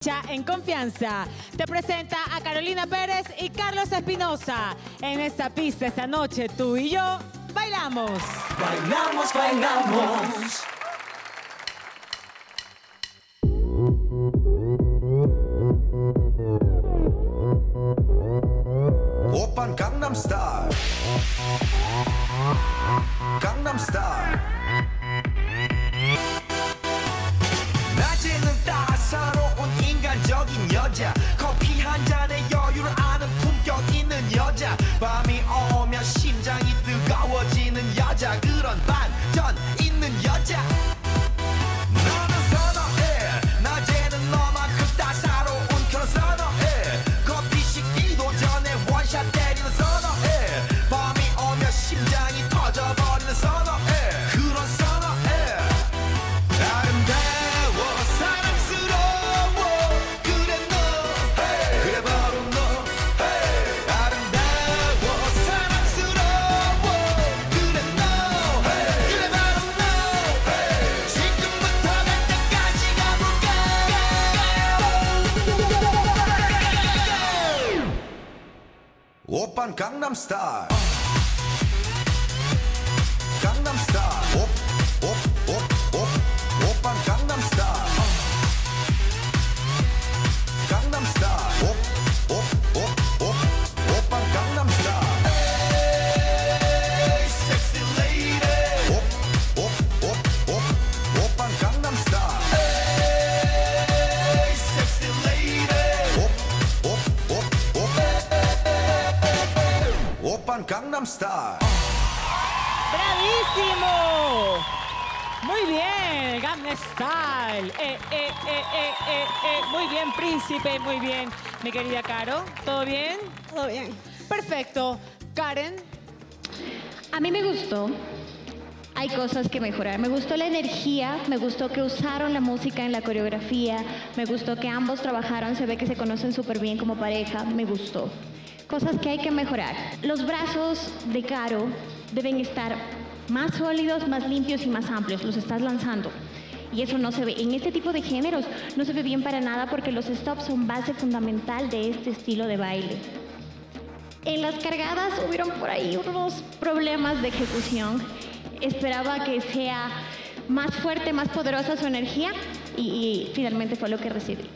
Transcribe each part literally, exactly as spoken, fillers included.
En confianza, te presenta a Carolina Pérez y Carlos Espinosa. En esta pista esta noche, tú y yo bailamos. Bailamos, bailamos. 오빤 강남 스타일. 강남 스타일. 낮에는 따사로운 인간적인 여자, 커피 한 잔에 여유를 아는 품격 있는 여자, 밤이 오면 심장이 뜨거워지는 여자, 그런 반전 있는 여자. 너는 선호해, 낮에는 너만큼 따사로운 그런 선호해, 커피 식기도 전에 원샷 때리는 선호해, 밤이 오면 심장이 터져버리는 선호해, 그런 선호해. 아름다워 사랑스러워 그래 너, hey. 그래 바로 너, hey. 아름다워 사랑스러워 그래 너, hey. 그래 바로 너, hey. 지금부터 갈 때까지 가볼까. 오빤 강남 스타일. 강남 스타일. 오, 오, 오, 오. 오빤 강남 스타일. 강남 스타일. 오, 오, 오, 오. 오빤 강남 스타일. Hey, sexy lady. 오, 오, 오, 오. 오빤 강남 스타일. Hey, sexy lady. 오, 오, 오, 오. 오빤 강남 스타일. ¡Bravísimo! Muy bien, Gangnam Style. Eh, eh, eh, eh, eh, eh. Muy bien, príncipe, muy bien. Mi querida Caro, ¿todo bien? Todo bien. Perfecto. Karen. A mí me gustó. Hay cosas que mejorar. Me gustó la energía, me gustó que usaron la música en la coreografía, me gustó que ambos trabajaron, se ve que se conocen súper bien como pareja, me gustó. Cosas que hay que mejorar. Los brazos de Caro deben estar más sólidos, más limpios y más amplios. Los estás lanzando. Y eso no se ve. En este tipo de géneros no se ve bien para nada porque los stops son base fundamental de este estilo de baile. En las cargadas hubieron por ahí unos problemas de ejecución. Esperaba que sea más fuerte, más poderosa su energía y, y finalmente fue lo que recibí.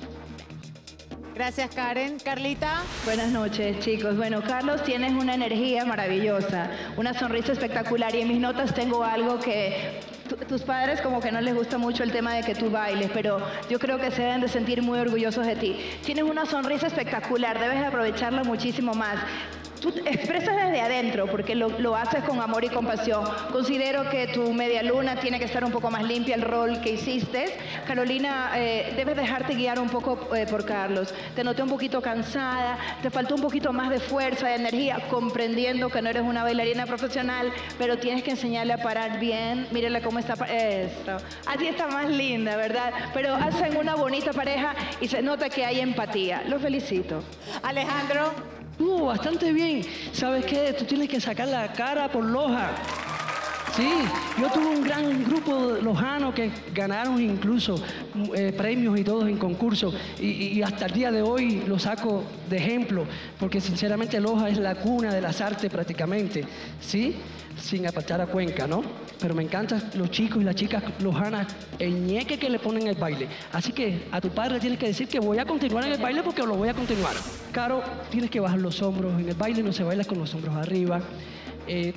Gracias, Karen. Carlita. Buenas noches, chicos. Bueno, Carlos, tienes una energía maravillosa, una sonrisa espectacular y en mis notas tengo algo que tus padres como que no les gusta mucho el tema de que tú bailes, pero yo creo que se deben de sentir muy orgullosos de ti. Tienes una sonrisa espectacular, debes de aprovecharla muchísimo más. Tú expresas desde adentro porque lo, lo haces con amor y compasión. Considero que tu media luna tiene que estar un poco más limpia, el rol que hiciste. Carolina, eh, debes dejarte guiar un poco eh, por Carlos. Te noté un poquito cansada, te faltó un poquito más de fuerza, de energía, comprendiendo que no eres una bailarina profesional, pero tienes que enseñarle a parar bien. Mírala cómo está. Eso. Así está más linda, ¿verdad? Pero hacen una bonita pareja y se nota que hay empatía. Los felicito. Alejandro. Uh, bastante bien. ¿Sabes qué? Tú tienes que sacar la cara por Loja. Sí, yo tuve un gran grupo de lojanos que ganaron incluso eh, premios y todos en concursos y, y hasta el día de hoy lo saco de ejemplo porque sinceramente Loja es la cuna de las artes prácticamente, ¿sí? Sin apartar a Cuenca, ¿no? Pero me encantan los chicos y las chicas lojanas, el ñeque que le ponen el baile. Así que a tu padre tienes que decir que voy a continuar en el baile porque lo voy a continuar. Caro, tienes que bajar los hombros. En el baile no se baila con los hombros arriba. Eh,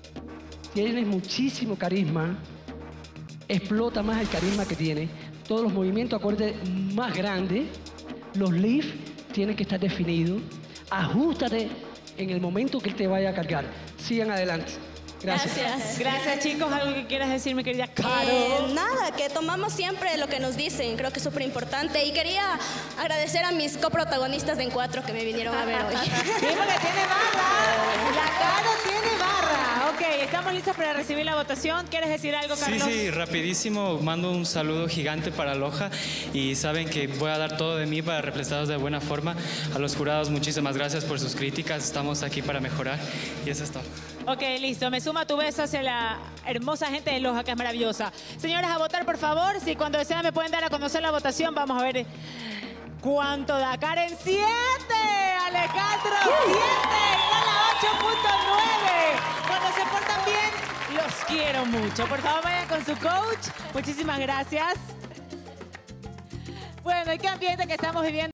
tienes muchísimo carisma. Explota más el carisma que tienes. Todos los movimientos, acuérdate, más grandes. Los lifts tienen que estar definidos. Ajustate en el momento que él te vaya a cargar. Sigan adelante. Gracias. Gracias. Gracias, chicos. ¿Algo que quieras decir, mi querida Caro? Eh, nada, que tomamos siempre lo que nos dicen. Creo que es súper importante. Y quería agradecer a mis coprotagonistas de En Cuatro que me vinieron a ver hoy. Sí, porque tiene barra. La Caro tiene barra. Ok, estamos listos para recibir la votación. ¿Quieres decir algo, Carlos? Sí, sí, rapidísimo. Mando un saludo gigante para Loja. Y saben que voy a dar todo de mí para representarlos de buena forma. A los jurados, muchísimas gracias por sus críticas. Estamos aquí para mejorar. Y eso es todo. Ok, listo. Me suma tu beso hacia la hermosa gente de Loja, que es maravillosa. Señores, a votar, por favor. Si cuando desean me pueden dar a conocer la votación, vamos a ver ¿Cuánto da Karen? ¡Siete! Alejandro, siete. Gana ocho punto nueve. Cuando se portan bien, los quiero mucho. Por favor, vayan con su coach. Muchísimas gracias. Bueno, ¿y qué ambiente que estamos viviendo?